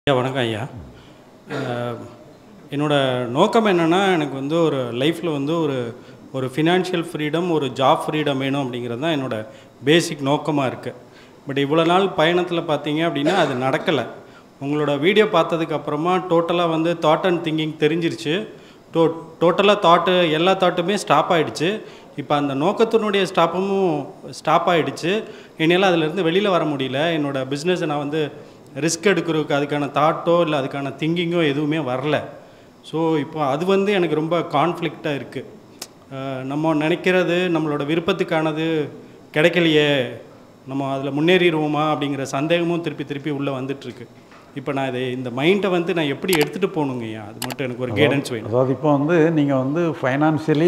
ஐயா வணக்கம் ஐயா. என்னோட நோக்கம் என்னென்னா, எனக்கு வந்து ஒரு லைஃப்பில் வந்து ஒரு ஒரு ஃபினான்ஷியல் ஃப்ரீடம், ஒரு ஜாப் ஃப்ரீடம் வேணும் அப்படிங்கிறது தான் என்னோடய பேசிக் நோக்கமாக இருக்குது. பட் இவ்வளோ நாள் பயணத்தில் பார்த்தீங்க அப்படின்னா அது நடக்கலை. உங்களோட வீடியோ பார்த்ததுக்கப்புறமா டோட்டலாக வந்து தாட் அண்ட் திங்கிங் தெரிஞ்சிருச்சு. டோட்டலாக எல்லா தாட்டுமே ஸ்டாப் ஆகிடுச்சு. இப்போ அந்த நோக்கத்தினுடைய ஸ்டாப் ஆகிடுச்சு. என்னால் அதிலேருந்து வெளியில் வர முடியல. என்னோடய பிஸ்னஸை நான் வந்து ரிஸ்க் எடுக்கிறதுக்கு அதுக்கான தாட்டோ இல்லை அதுக்கான திங்கிங்கோ எதுவுமே வரல. ஸோ இப்போ அது வந்து எனக்கு ரொம்ப கான்ஃப்ளிக்டாக இருக்குது. நம்ம நினைக்கிறது நம்மளோட விருப்பத்துக்கானது கிடைக்கலையே, நம்ம அதில் முன்னேறிடுவோமா அப்படிங்கிற சந்தேகமும் திருப்பி உள்ளே வந்துட்டுருக்கு. இப்போ நான் இந்த மைண்டை வந்து நான் எப்படி எடுத்துகிட்டு போகணுங்கய்யா, அது மட்டும் எனக்கு ஒரு கைடன்ஸ் வேணும். அதாவது இப்போ வந்து நீங்கள் வந்து ஃபைனான்சியலி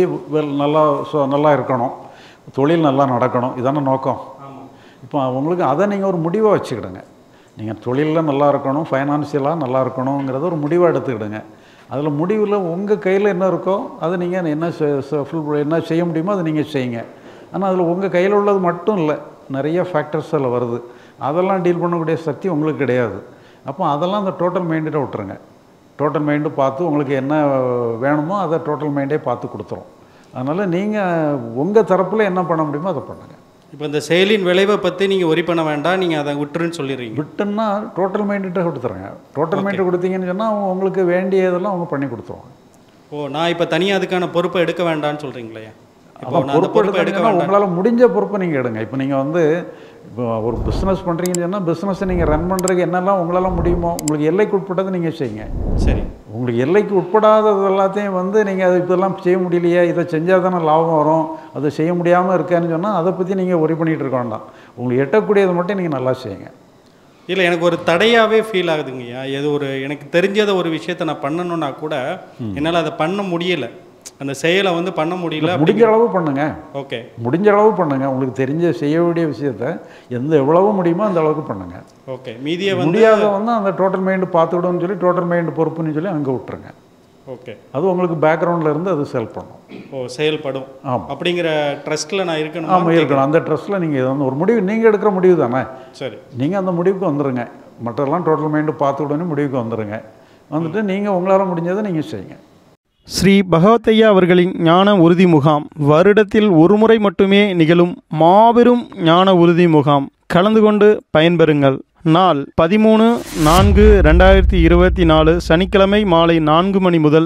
நல்லா இருக்கணும், தொழில் நல்லா நடக்கணும், இதான நோக்கம். இப்போ உங்களுக்கு அதை நீங்கள் ஒரு முடிவாக வச்சுக்கிடுங்க. நீங்கள் தொழிலில் நல்லா இருக்கணும், ஃபைனான்சியலாக நல்லா இருக்கணுங்கிறத ஒரு முடிவாக எடுத்துக்கிடுங்க. அதில் முடிவில் உங்கள் கையில் என்ன இருக்கோ அதை நீங்கள் என்ன செய்ய முடியுமோ அதை நீங்கள் செய்யுங்க. ஆனால் அதில் உங்கள் கையில் உள்ளது மட்டும் இல்லை, நிறைய ஃபேக்டர்ஸ் அதில் வருது. அதெல்லாம் டீல் பண்ணக்கூடிய சக்தி உங்களுக்கு கிடையாது. அப்போ அதெல்லாம் அந்த டோட்டல் மைண்டை விட்டுருங்க. டோட்டல் மைண்டு பார்த்து உங்களுக்கு என்ன வேணுமோ அதை டோட்டல் மைண்டே பார்த்து கொடுத்துரும். அதனால் நீங்கள் உங்கள் தரப்பில் என்ன பண்ண முடியுமோ அதை பண்ணுங்கள். இப்போ இந்த செயலின் விளைவை பற்றி நீங்கள் ஒரி பண்ண வேண்டாம், நீங்கள் அதை விட்டுருன்னு சொல்லிடுறீங்க. விட்டுன்னா டோட்டல் மைண்ட்டை கொடுத்துருங்க. டோட்டல் மைண்டை கொடுத்தீங்கன்னு சொன்னால் உங்களுக்கு வேண்டியதெல்லாம் அவங்க பண்ணி கொடுத்துருவாங்க. நான் இப்போ தனியாக அதுக்கான பொறுப்பை எடுக்க வேண்டாம்னு சொல்கிறீங்களே? பொறுப்பு எடுக்க உங்களால் முடிஞ்ச பொறுப்பை நீங்கள் எடுங்க. இப்போ நீங்கள் வந்து இப்போ ஒரு பிஸ்னஸ் பண்ணுறீங்கன்னு சொன்னால் பிஸ்னஸை நீங்கள் ரன் பண்ணுறதுக்கு என்னெல்லாம் உங்களால் முடியுமோ உங்களுக்கு எல்லைக்கு உட்பட்டதை நீங்கள் செய்யுங்க. சரி, உங்களுக்கு எல்லைக்கு உட்படாதது எல்லாத்தையும் வந்து நீங்கள் அது இதெல்லாம் செய்ய முடியலையே, இதை செஞ்சால் தானே லாபம் வரும், அதை செய்ய முடியாமல் இருக்கேன்னு சொன்னால் அதை பற்றி நீங்கள் ஒரி பண்ணிகிட்டு இருக்க வேண்டாம். உங்களுக்கு எட்டக்கூடியதை மட்டும் நீங்கள் நல்லா செய்யுங்க. இல்லை, எனக்கு ஒரு தடையாகவே ஃபீல் ஆகுதுங்கய்யா. எனக்கு தெரிஞ்சதை ஒரு விஷயத்தை நான் பண்ணணுன்னா கூட என்னால் அதை பண்ண முடியலை. அந்த செயலை வந்து பண்ண முடியல. முடிஞ்ச அளவு பண்ணுங்க. ஓகே, முடிஞ்ச அளவு பண்ணுங்க. உங்களுக்கு தெரிஞ்ச செய்ய வேண்டிய விஷயத்த எவ்வளவு முடியுமோ அந்த அளவுக்கு பண்ணுங்க. ஓகே, மீதியை முடியாத வந்து அந்த டோட்டல் மைண்டு பார்த்துக்கிடும்னு சொல்லி டோட்டல் மைண்டு பொறுப்புன்னு சொல்லி அங்கே விட்டுருங்க. ஓகே, அது உங்களுக்கு பேக்ரவுண்டில் இருந்து அது செயல்படும். செயல்படும். ஆமாம், அப்படிங்கிற ட்ரஸ்ட்டில் நான் இருக்கணும். ஆமாம், இருக்கணும். அந்த ட்ரஸ்ட்டில் நீங்கள் வந்து ஒரு முடிவு நீங்கள் எடுக்கிற முடிவு தானே. சரி, நீங்கள் அந்த முடிவுக்கு வந்துடுங்க. மற்றெல்லாம் டோட்டல் மைண்டு பார்த்துக்கிடணும் முடிவுக்கு வந்துடுங்க. வந்துட்டு நீங்கள் உங்களால் முடிஞ்சதை நீங்கள் செய்யுங்க. ஸ்ரீ பகவத்தையா அவர்களின் ஞான உறுதி முகாம் வருடத்தில் ஒரு முறை மட்டுமே நிகழும் மாபெரும் ஞான உறுதி முகாம். கலந்து கொண்டு பயன்பெறுங்கள். நாள் 13/4/2024 சனிக்கிழமை மாலை 4 மணி முதல்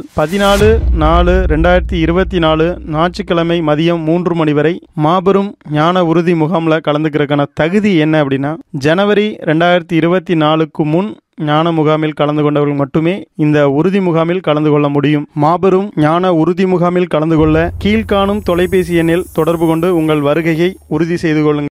14/4/2024 ஞாயிற்றுக்கிழமை மதியம் 3 மணி வரை மாபெரும் ஞான உறுதி முகாமில் கலந்துக்கிறதுக்கான தகுதி என்ன அப்படின்னா, ஜனவரி 2024க்கு முன் ஞான முகாமில் கலந்து கொண்டவர்கள் மட்டுமே இந்த உறுதி முகாமில் கலந்து கொள்ள முடியும். மாபெரும் ஞான உறுதி முகாமில் கலந்து கொள்ள கீழ்காணும் தொலைபேசி எண்ணில் தொடர்பு கொண்டு உங்கள் வருகையை உறுதி செய்து கொள்ளுங்கள்.